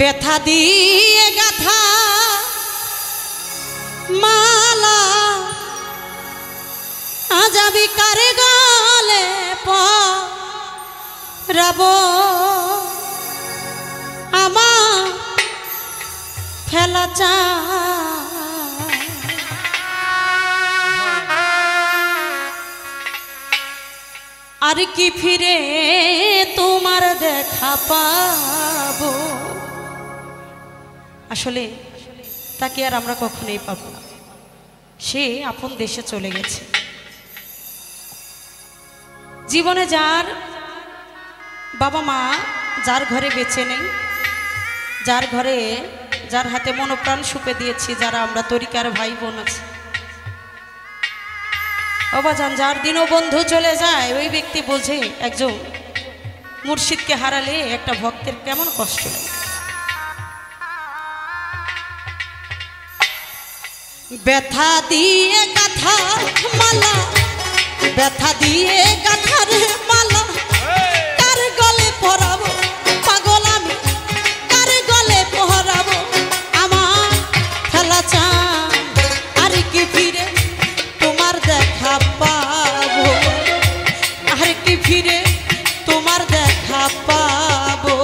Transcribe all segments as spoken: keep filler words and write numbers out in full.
ব্যথা দিয়ে গাথা মালা আজাবি কারে গালে পরাব আমার ফেলা চা আর কি ফিরে তোমার দেখা পাবো। আসলে তাকে আর আমরা কখনোই পাবো না, সে আপন দেশে চলে গেছে। জীবনে যার বাবা মা যার ঘরে বেঁচে নেই, যার ঘরে যার হাতে মনোপ্রাণ সুপে দিয়েছি, যারা আমরা তরিকার ভাই বোন আছে, বাবাজান যার দিনও বন্ধু চলে যায় ওই ব্যক্তি বোঝে একজন মুর্শিদকে হারালে একটা ভক্তের কেমন কষ্ট লাগে। ব্যথা দিয়ে গাথা মালা, ব্যথা দিয়ে গাথা রে মালা, কার গলে পরাবো পাগল আমি, কার গলে পরাবো আমার ফেলা চা আর কি ফিরে তোমার দেখা পাবো, আর কি ফিরে তোমার দেখা পাবো।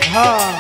হ্যাঁ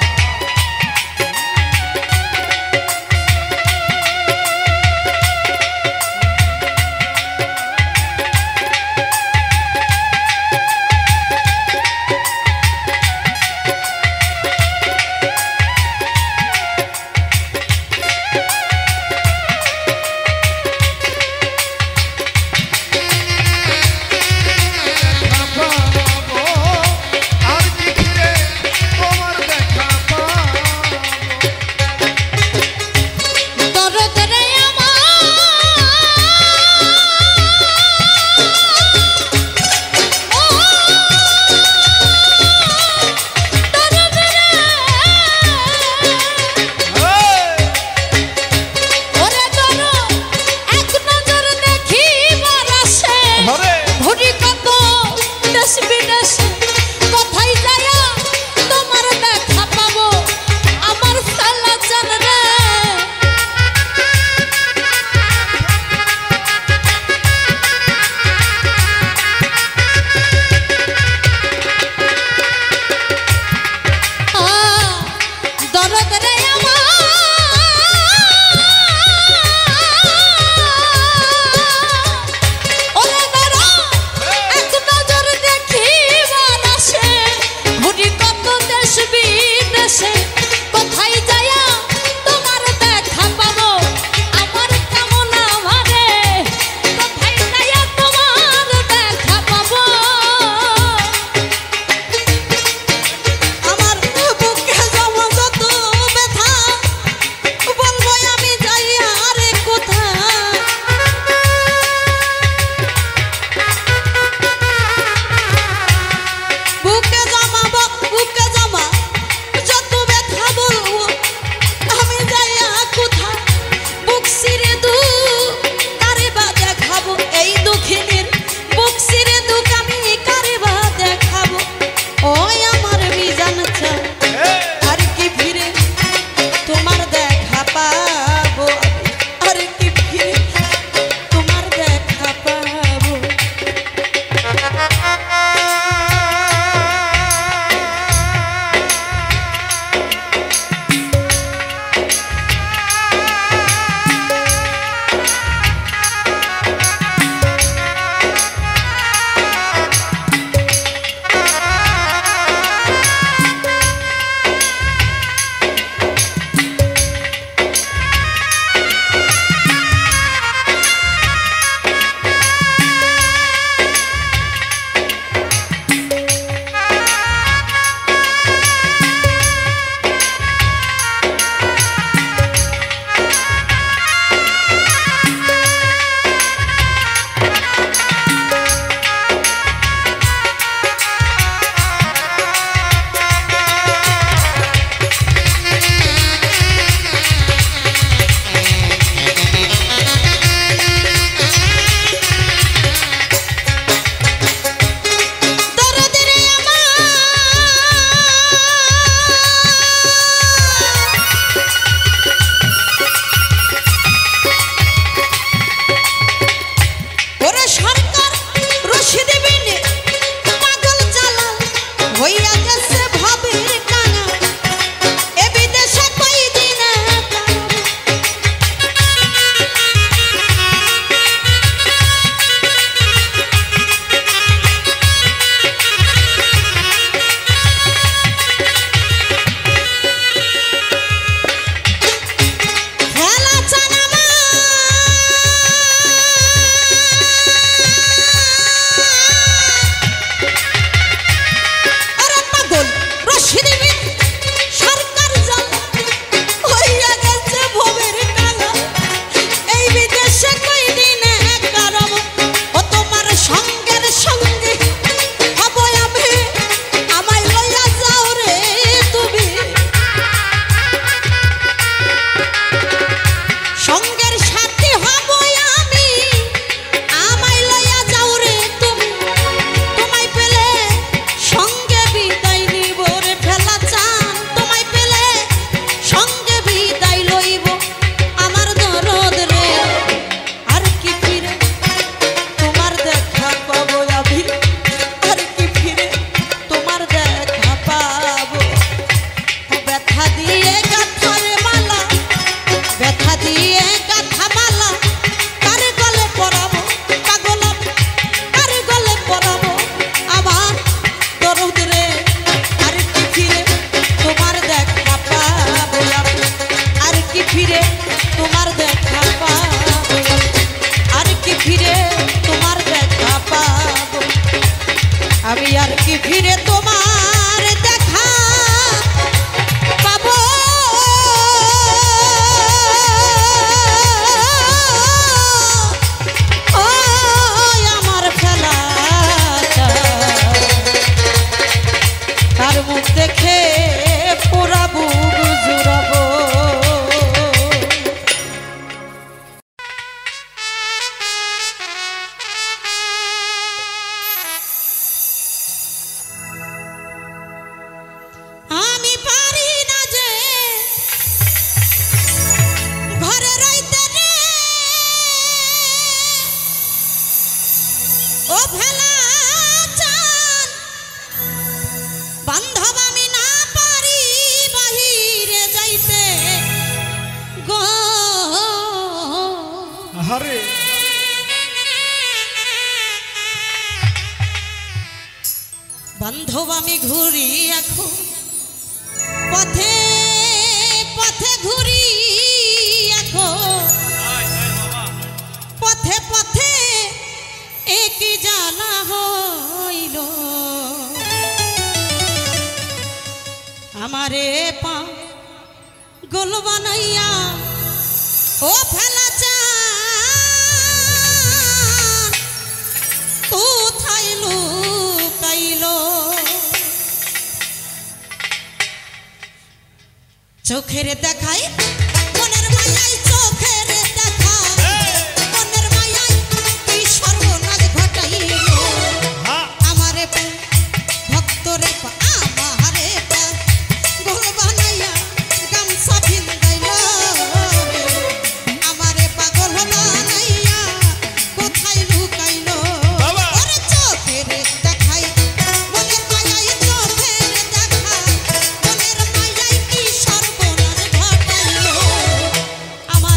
বুকে জামা যত ব্যথা ধোব আমি ঘুরি এখন পথে পথে ঘুরি এখন পথে পথে একই জ্বালা হইল আমারে পা গোল বানাইয়া ও ফেলা চা তু থাইলু কাইলো চোখের দেখাই মনের মায়াই চোখের দেখা মনের মায়াই তুই সর্বনাশ ঘটাইল আমারে ভক্তরে আমারে গোল বানাইয়া গামছা ভিন্দাইল আমারে পাগল বানাইয়া কোথায় লুকাইল ওরে চোখের দেখাই মনের মায়াই চোখের দেখা মনের মায়াই কি সর্বনাশ ঘটাইল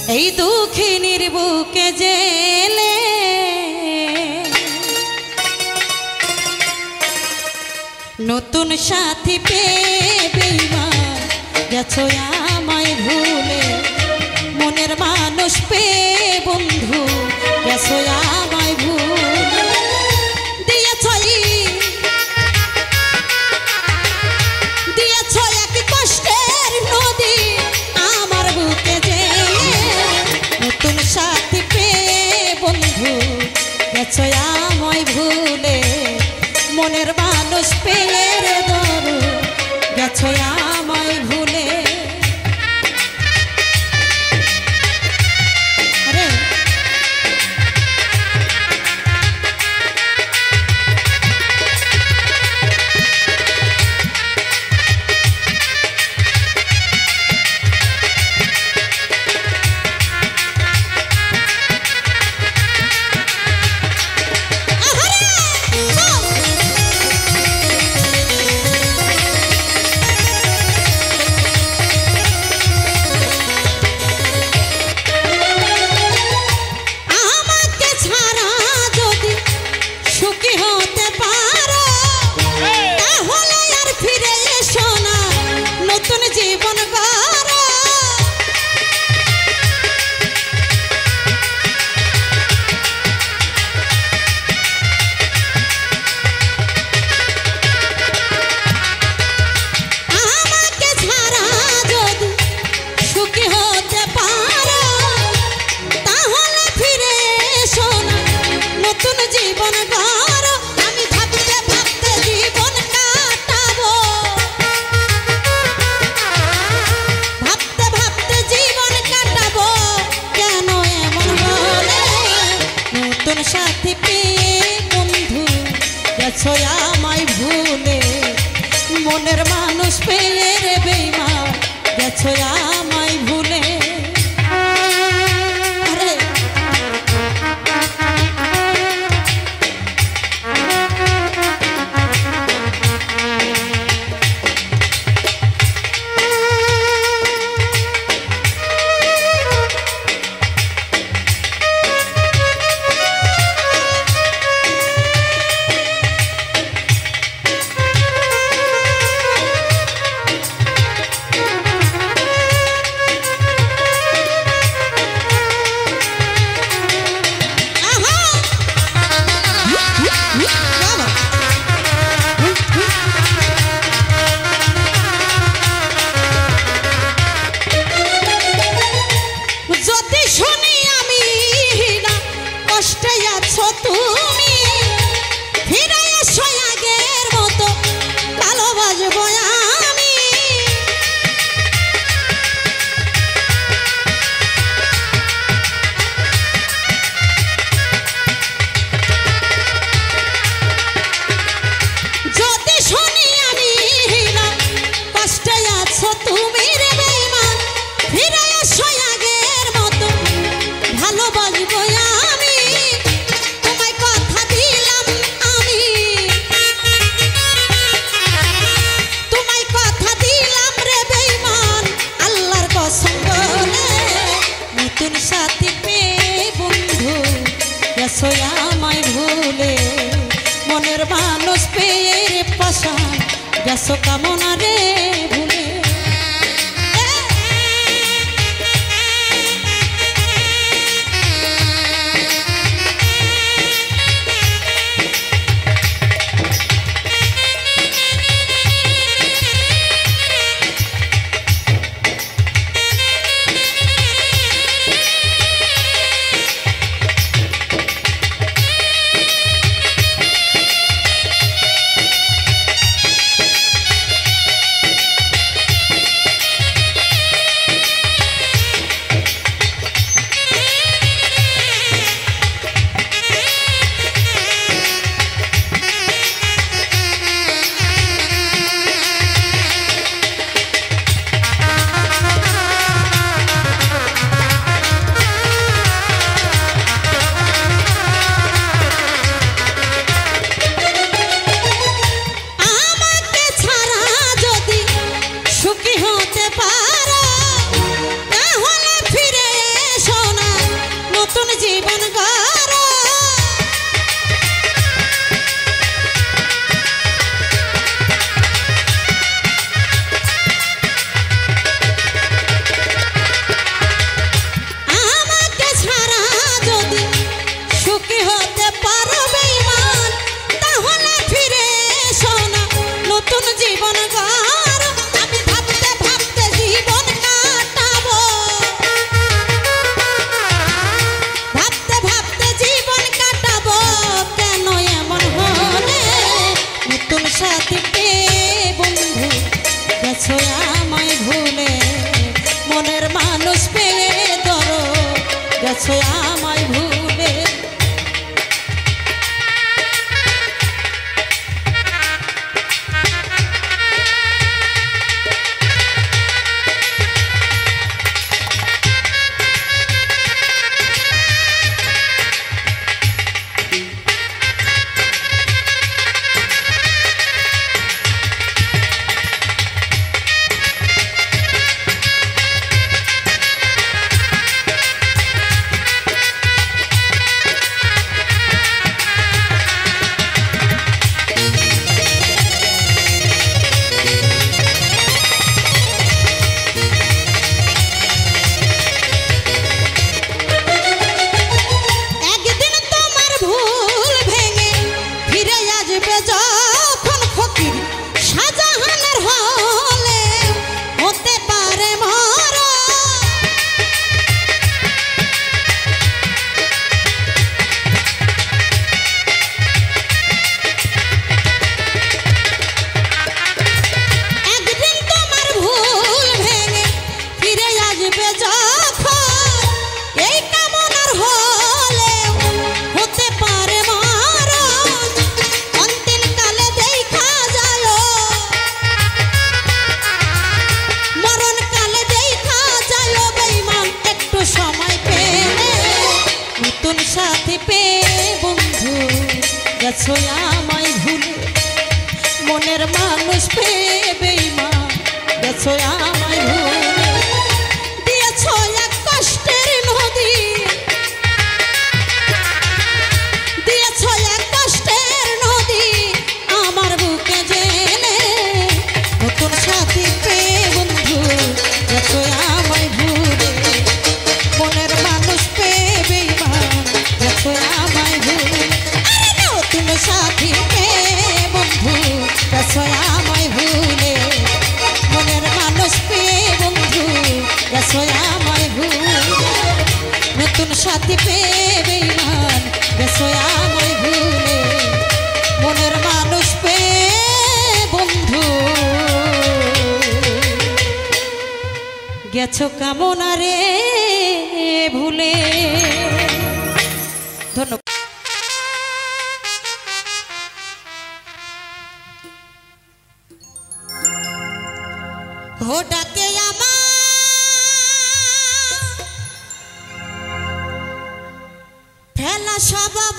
এই দুঃখিনীর বুকে জেলে নতুন সাথী পেয়ে বেঈমান গেছো আমায় ভুলে, মনের মানুষ পেয়ে বন্ধু গেছো আমায় ভুলে। দিয়েছ দিয়েছ এক কষ্টের নদী আমার বুকে জেলে, নতুন সাথী পেয়ে বন্ধু গেছো আমায় ভুলে, মনের মানুষ পেয়ে রে দরু গেছো আমায় ভুলে। আরে জীবন গড়ো, আমাকে ছাড়া যদি সুখী হতে পারো তাহলে ফিরে এসো না, নতুন জীবন গড়ো। আমি ভাবতে ভাবতে জীবন কাটাবো, সাথী পেয়ে বন্ধু গেছো আমায় ভুলে, মনের মানুষ পেয়ে রে বেঈমান গেছো আমায় ভুলে। আরে তুমি ফিরে এসো আগের মতো ভালোবাসবো আমি, যদি শুনি আমি কষ্টে আছো তুমি রে বেঈমান, ফিরে এসো আগের মতো ভালোবাসবো আমি। নতুন সাথী পেয়ে বন্ধু গেছো আমায় ভুলে, মনের মানুষ পেয়ে রে পাশান গেছো কামনা রে ভুলে। সাথী পেয়ে বন্ধু গেছো আমায় ভুলে মনের মানুষ পেয়ে ধরো গেছো আমায় ভুলে সাথী পেয়ে বন্ধু গেছো আমায় ভুলে মনের মানুষ পেয়ে বেঈমান গেছো আমায় ভুলে দিয়েছো এক কষ্টের নদী দিয়েছো এক কষ্টের নদী আমার বুকে জেনে নতুন সাথী পেয়ে বন্ধু গেছো আমায় ভুলে মনের মানুষ পেয়ে বেঈমান গেছো আমায় ভুলে নতুন সাথী পেয়ে বন্ধু গেছো আমায় ভুলে মনের মানুষ পেয়ে বন্ধু গেছো আমায় ভুলে নতুন সাথী পেয়ে বেঈমান গেছো আমায় ভুলে মনের মানুষ পেয়ে বন্ধু গেছো কামনা রে ভুলে। ধন্যবাদ। हो डाके आमा फैला शबाब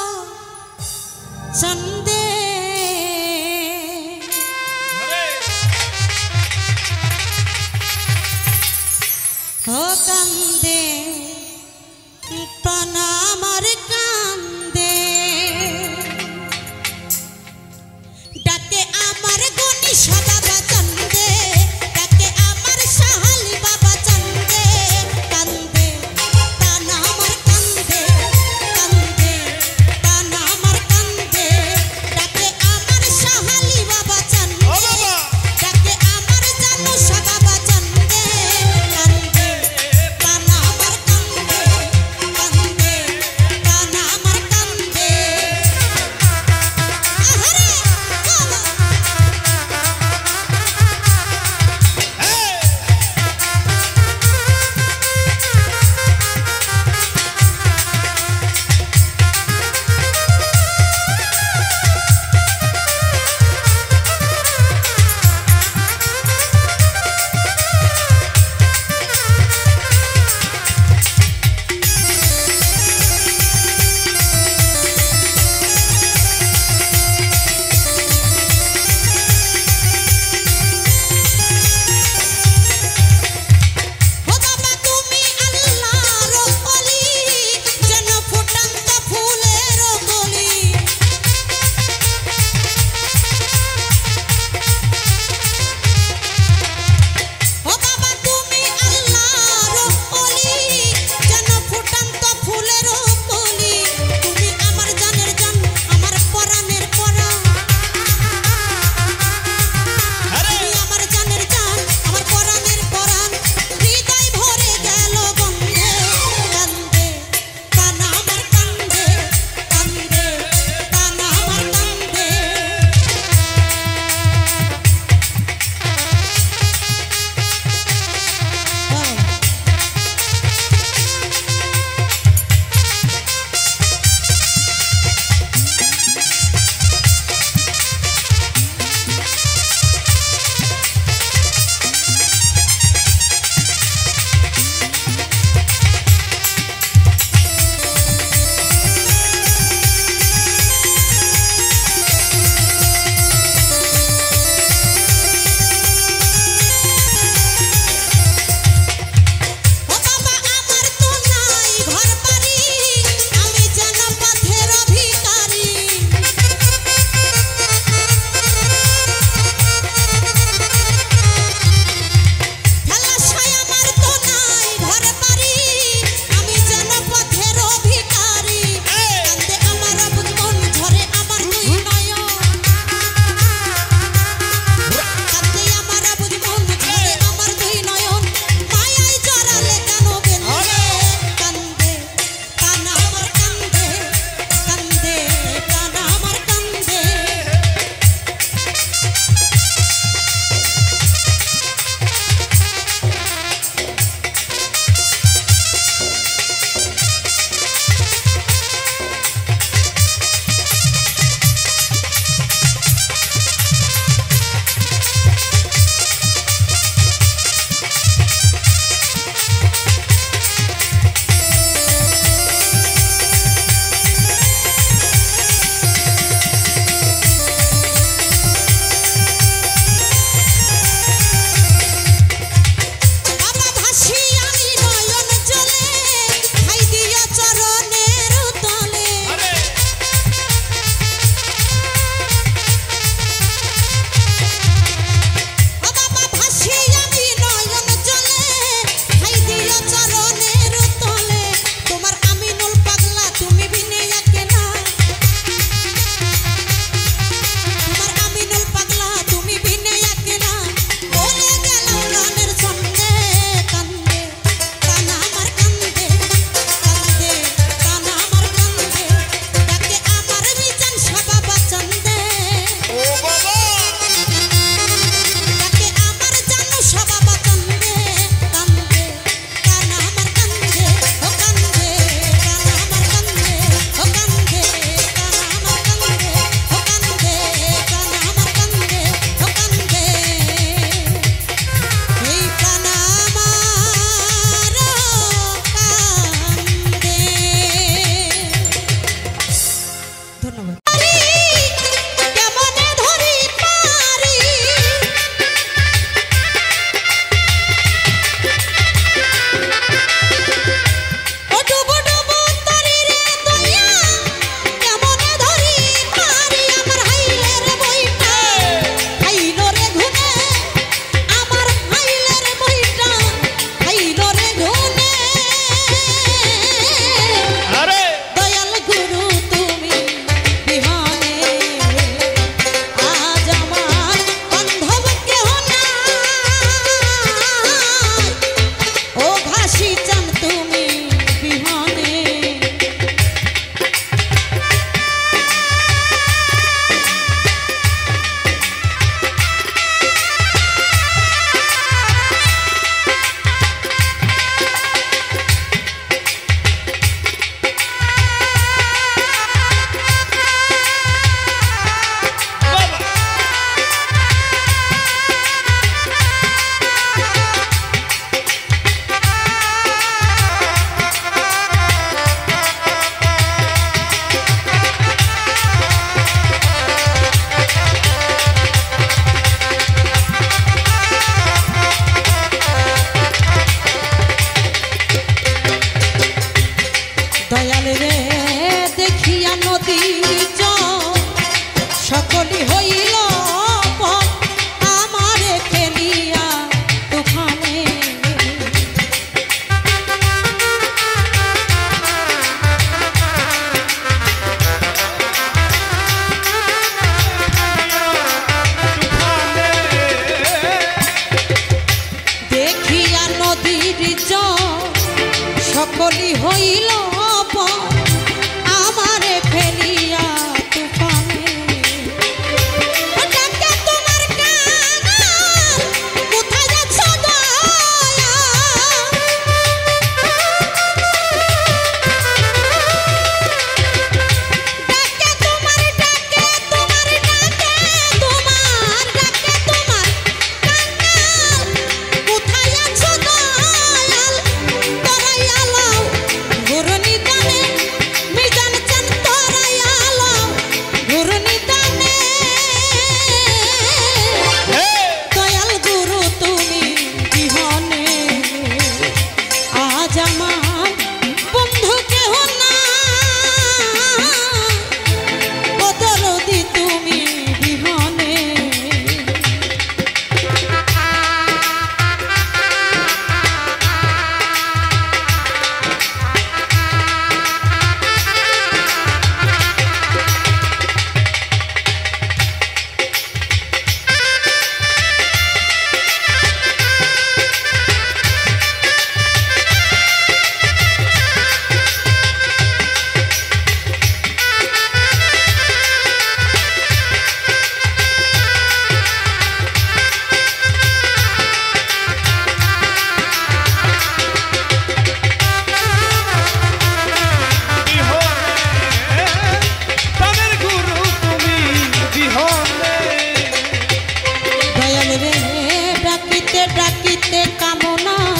चंदे हो कंदे तना मर कंदे डाके आमार गुनी शबाब चंदे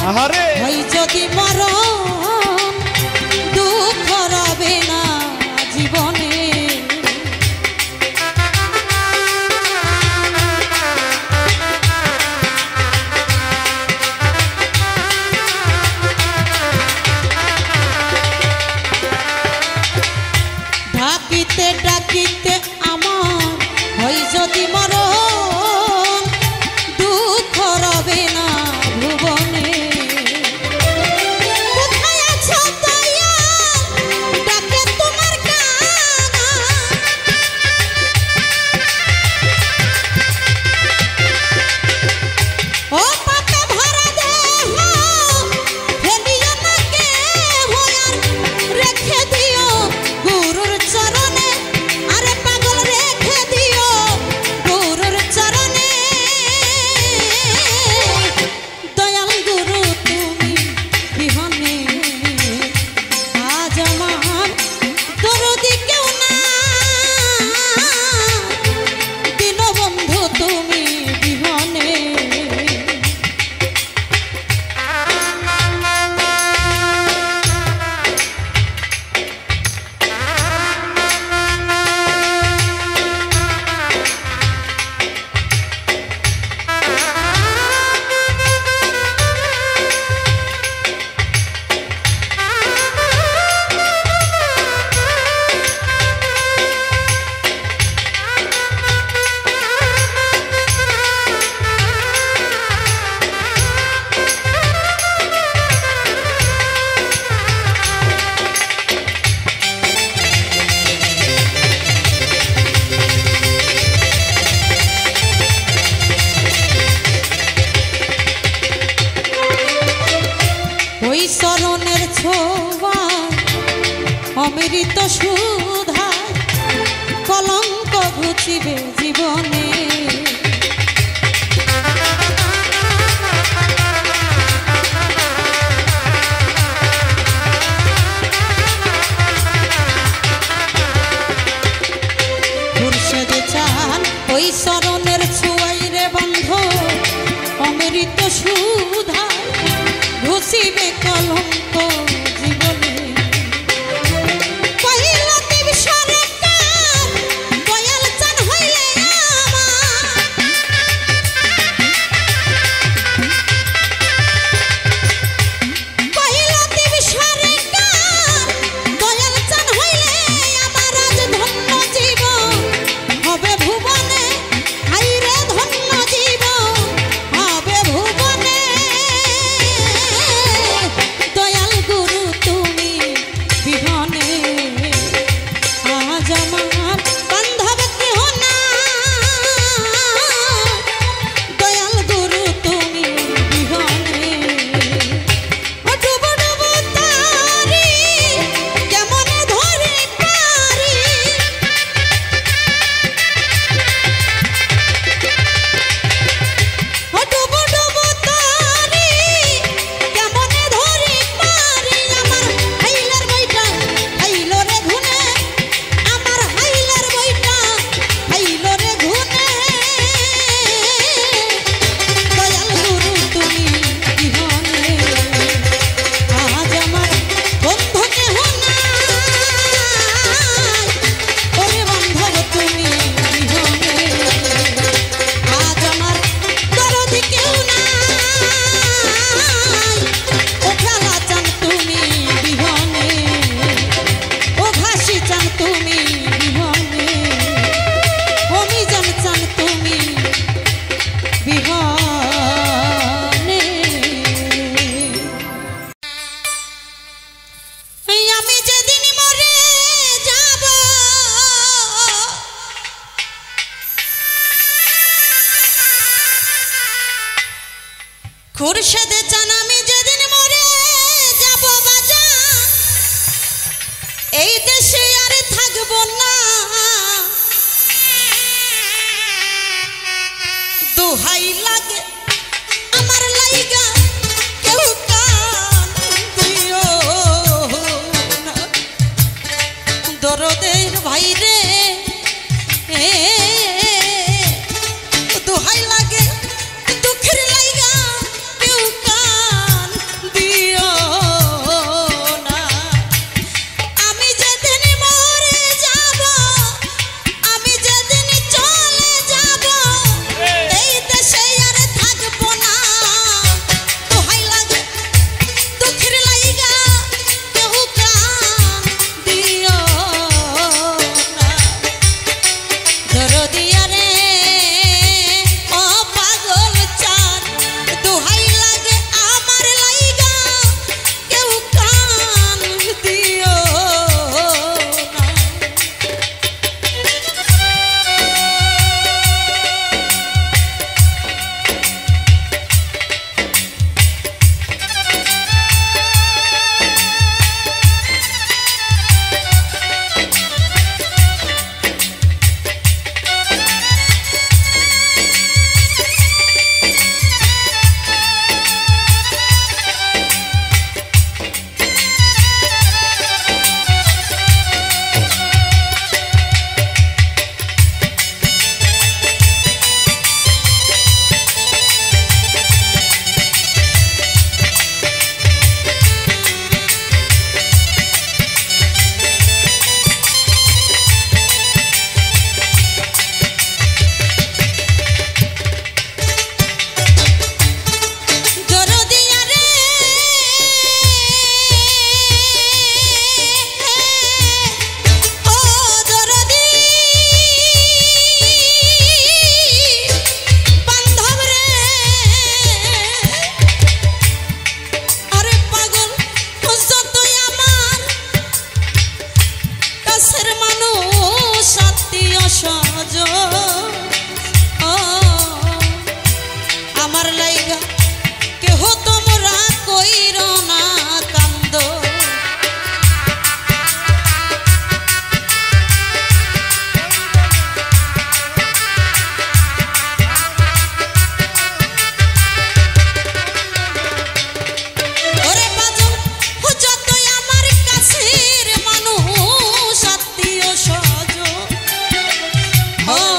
আহারে হয় যদি মরণ দুঃখ রবে না জীবনে। ডাকিতে ডাকিতে আমার হয় যদি মরণ দুঃখ রবে না ভুবনে। কোথায় আছো দয়াল ডাকে তোমার কানা, ও পাপে ভরা দেহ ফেলিও না কেহ আর রেখে দিও গুরুর চরণে। আরে পাগল রেখে দিও গুরুর চরণে। দয়াল গুরু তুমি বিহনে আজ আমার দরদি কেউ না। দীনবন্ধু তুমি বিহনে। ওই চরণের ছোঁয়া অমৃত সুধা কলঙ্ক ঘুচিবে জীবনে। মুর্শিদ চান ওই চরণের ছোঁয়াই রে বন্ধ অমৃত সুধা ঘুচিবে কলঙ্ক জীবনে। কহিল দেব সরকার দয়াল চান হইলে আমার, কহিল দেব সরকার দয়াল চান হইলে আমার আজ ধন্য জীবন হবে ভুবনে। হাই রে ধন্য জীবন হবে ভুবনে। দয়াল গুরু তুমি বিহনে আজ আমার বান্ধব কেহ না। দয়াল গুরু তুমি বিহনে। ও ডুবো ডুবো তারি কেমনে ধরে পারি, ও ডুবো ডুবো তারি কেমনে ধরে পারি। আমার হাইলার বইটা হাইলো রে ঘুনে, আমার হাইলার বইটা হাইলো রে ঘুনে। দয়াল গুরু তুমি বিহনে আজ আমার বন্ধু কেহ নাই। ওরে বান্ধব তুমি বিহনে আজ আমার দরদি কেউ নাই। ও খেলা চান তুমি বিহনে, ও ঘাসি চান তুমি বিহনে, অমিজন চান তুমি বিহনে। এই আমি যেদিন মরে যাব খুরশেদ চান আমি যেদিন মরে যাব বাজান, এই দেশে আর থাকব না। দোহাই লাগে আমার লাইগা কেউ কান দিও না। দরদের ভাই রে দোহাই লাগে দুঃখের লাইগা কেউ কান সজন ও আমার লাইগা কেহ তোমরা কইর না কান্দ Oh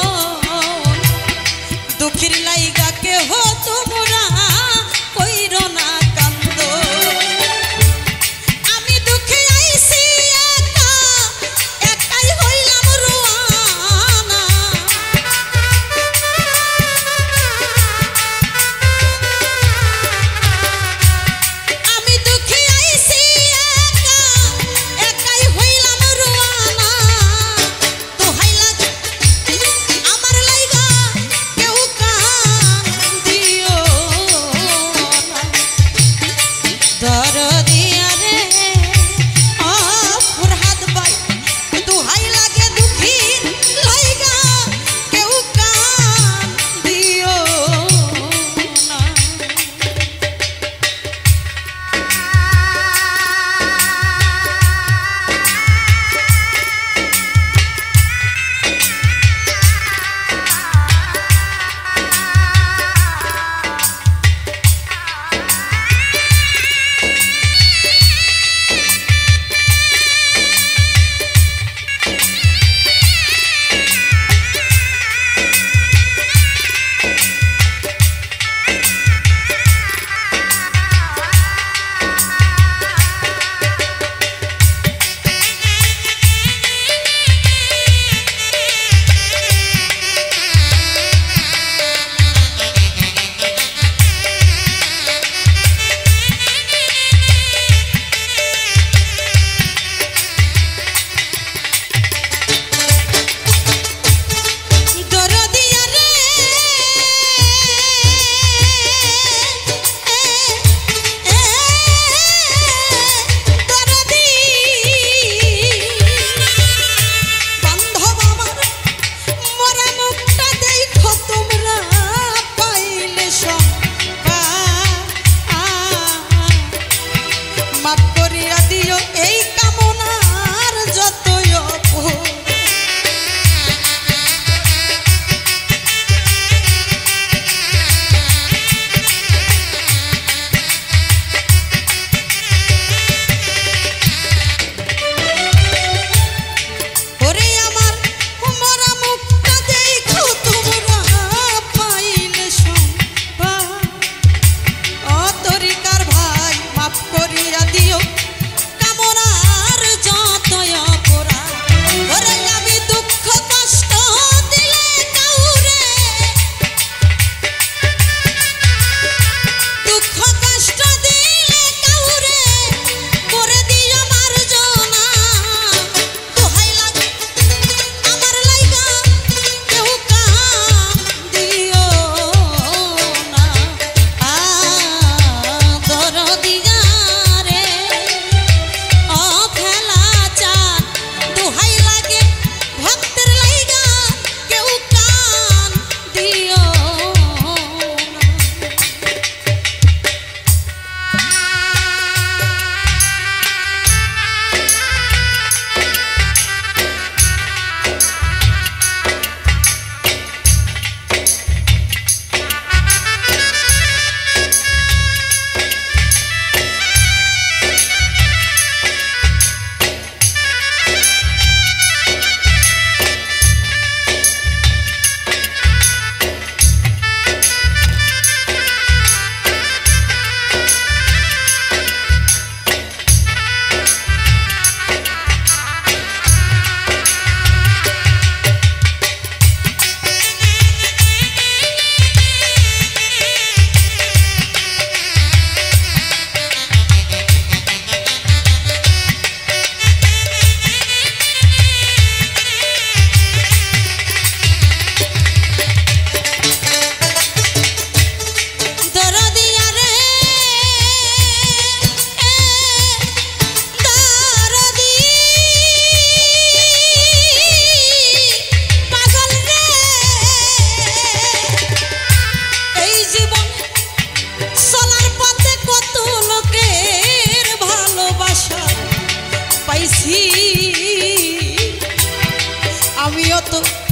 যত